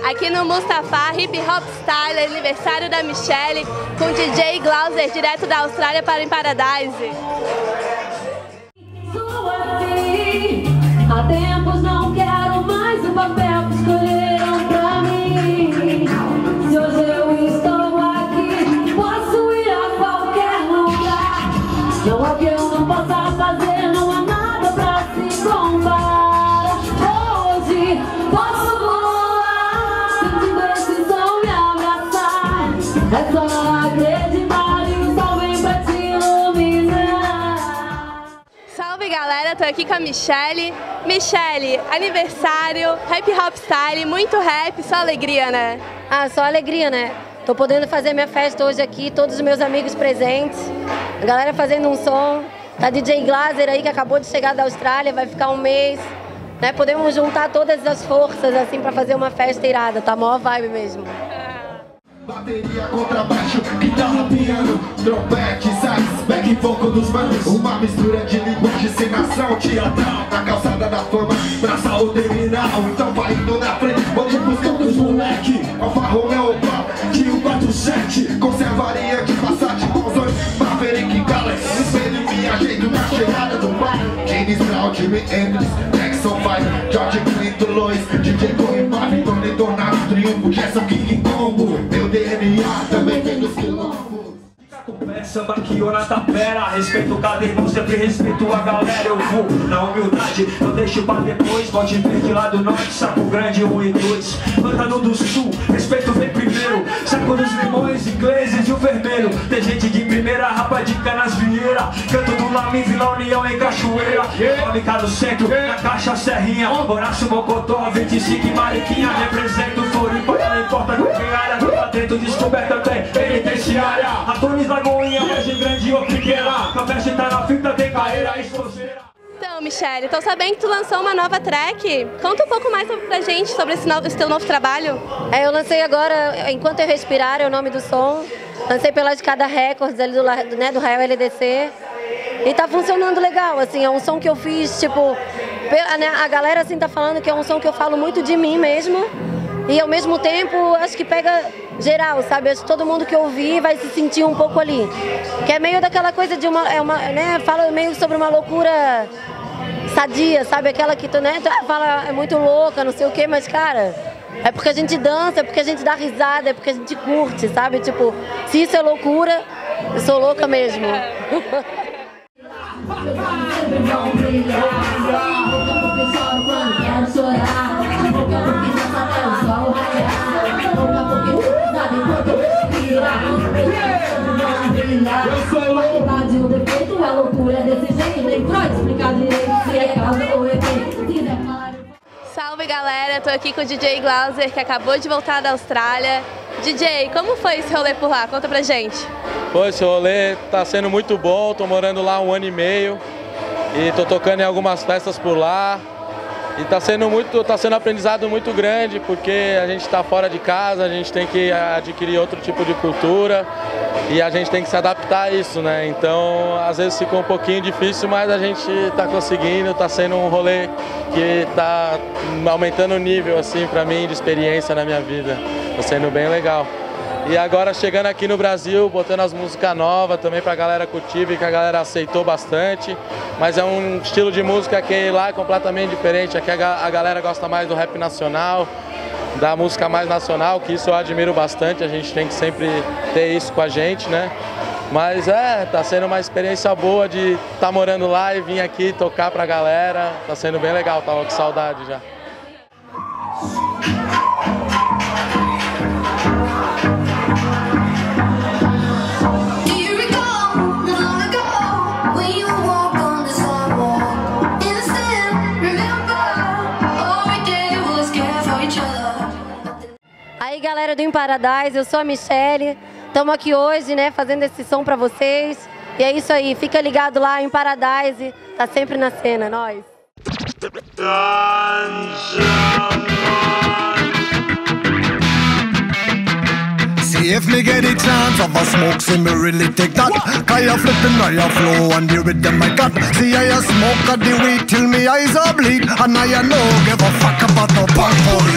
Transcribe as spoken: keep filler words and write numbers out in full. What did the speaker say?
aqui no Mustafa Hip Hop Style, aniversário da Michelle, com D J Glauser, direto da Austrália para In Paradise. Há tempos não quero mais o papel que escolheram pra mim. Se hoje eu estou aqui, posso ir a qualquer lugar. Não há que eu não possa fazer, não há nada pra se comparar. Hoje posso voar, sentindo a decisão me abraçar. É só acreditar e o sol vem pra te iluminar. Salve galera, tô aqui com a Michelle. Michelle, aniversário, Hip Hop Style, muito rap, só alegria, né? Ah, só alegria, né? Tô podendo fazer minha festa hoje aqui, todos os meus amigos presentes, a galera fazendo um som, tá D J Glauser aí que acabou de chegar da Austrália, vai ficar um mês, né? Podemos juntar todas as forças assim pra fazer uma festa irada, tá mó vibe mesmo. Bateria, contrabaixo, guitarra, piano, trompete, sax, back vocal dos manos. Uma mistura de linguagem sem nação, teatral, na calçada da fama, praça ou terminal. Então vai indo na frente, vamos buscando os moleque. Alfa Romeo, Tio quatro sete, conservaria de Passat, Bolsonaro, Maverick, Galaxy, espelho, me ajeito na chegada do bar. James Brown, Jimi Hendrix, Jackson five, George Clinton, Lois, D J Corey Marvin, Tony Tornado, Triunfo, Gerson, King Kong. Meu D N A também vem dos quilombos. Samba que ora tapera, respeito cada irmão, sempre respeito a galera. Eu vou na humildade, eu deixo pra depois. Pode ver que lá do norte, Saco Grande, um e dois. Pântano do sul, respeito vem primeiro. Saco dos limões, ingleses e o vermelho. Tem gente de primeira, rapa de Canas Vieira. Canto do Lamin, Vila União em Cachoeira. Fábrica do centro, na Caixa Serrinha. Horácio Mocotó, vinte e cinco Mariquinha. Represento Floripa, não importa qualquer área. Lá dentro descoberta tem penitenciária. Atores Lagoinha, Margem Grande ou pequena. A festa tá na fita, tem carreira e esforceira. Então, Michelle, tô sabendo que tu lançou uma nova track. Conta um pouco mais pra gente sobre esse, novo, esse teu novo trabalho. É, eu lancei agora, Enquanto Eu Respirar é o nome do som. Lancei pela Escada Records, ali do, né, do Rael L D C. E tá funcionando legal, assim, é um som que eu fiz, tipo... A galera, assim, tá falando que é um som que eu falo muito de mim mesmo. E ao mesmo tempo, acho que pega geral, sabe? Acho que todo mundo que ouvir vai se sentir um pouco ali. Que é meio daquela coisa de uma, é uma, né? Fala meio sobre uma loucura sadia, sabe? Aquela que tu, né? Tu fala, é muito louca, não sei o quê, mas, cara, é porque a gente dança, é porque a gente dá risada, é porque a gente curte, sabe? Tipo, se isso é loucura, eu sou louca mesmo. Eu sou louco. O defeito é loucura desse jeito. Nem Freud explicar direito se é causa ou efeito. Salve galera, tô aqui com o D J Glauser, que acabou de voltar da Austrália. D J, como foi esse rolê por lá? Conta pra gente. Pô, esse rolê tá sendo muito bom, tô morando lá um ano e meio e tô tocando em algumas festas por lá. E tá sendo muito, tá sendo um aprendizado muito grande, porque a gente tá fora de casa, a gente tem que adquirir outro tipo de cultura e a gente tem que se adaptar a isso, né? Então, às vezes fica um pouquinho difícil, mas a gente tá conseguindo, tá sendo um rolê que tá aumentando o nível, assim, pra mim, de experiência na minha vida. Tá sendo bem legal. E agora chegando aqui no Brasil, botando as músicas novas também pra galera curtir, que a galera aceitou bastante. Mas é um estilo de música que lá é completamente diferente. Aqui a galera gosta mais do rap nacional, da música mais nacional, que isso eu admiro bastante. A gente tem que sempre ter isso com a gente, né? Mas é, tá sendo uma experiência boa de estar tá morando lá e vir aqui tocar pra galera. Tá sendo bem legal, tava com saudade já. Aí galera do In Paradise, eu sou a Michelle, estamos aqui hoje, né, fazendo esse som pra vocês. E é isso aí, fica ligado lá, In Paradise, tá sempre na cena, nós. See if me get a chance of a smoke, see me really take that. Cause you flipping on your flow and the rhythm I got. See I a smoke at the weed till me eyes are bleed, and I no give a fuck about no punk.